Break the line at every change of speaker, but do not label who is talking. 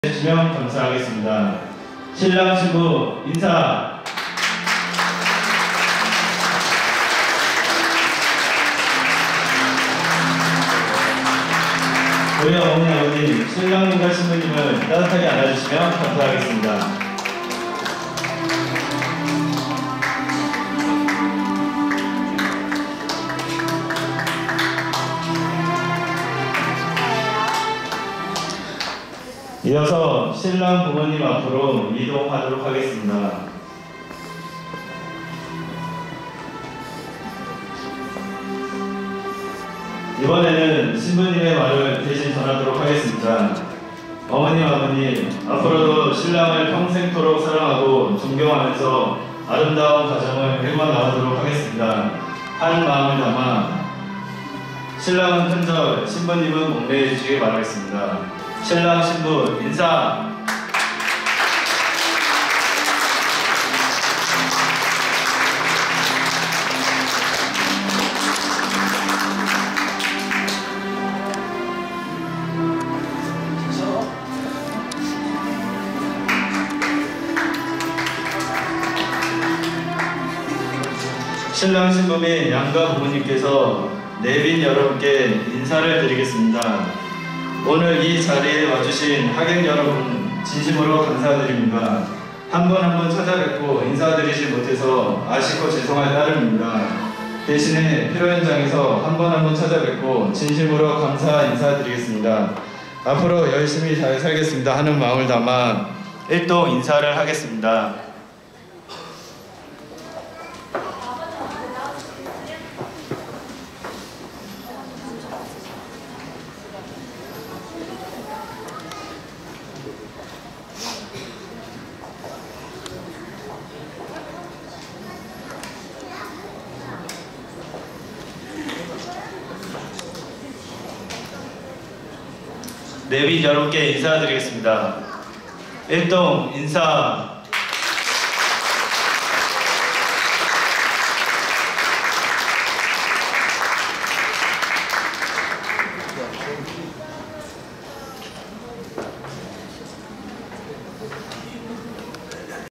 해주시면 감사하겠습니다. 신랑 신부 인사. 저희 어머니 아버님 신랑님과 신부님을 따뜻하게 안아주시면 감사하겠습니다. 이어서 신랑 부모님 앞으로 이동하도록 하겠습니다. 이번에는 신부님의 말을 대신 전하도록 하겠습니다. 어머님, 아버님, 앞으로도 신랑을 평생토록 사랑하고 존경하면서 아름다운 가정을 이뤄나가도록 하겠습니다. 한 마음을 담아 신랑은 큰절, 신부님은 목례해 주시기 바라겠습니다. 신랑 신부 인사. 신랑 신부 및 양가 부모님께서 내빈 여러분께 인사를 드리겠습니다. 오늘 이 자리에 와주신 하객 여러분 진심으로 감사드립니다. 한 번 한 번 찾아뵙고 인사드리지 못해서 아쉽고 죄송할 따름입니다. 대신에 필요 현장에서 한 번 한 번 찾아뵙고 진심으로 감사 인사드리겠습니다. 앞으로 열심히 잘 살겠습니다 하는 마음을 담아 일동 인사를 하겠습니다. 내빈 여러분께 인사드리겠습니다. 일동 인사.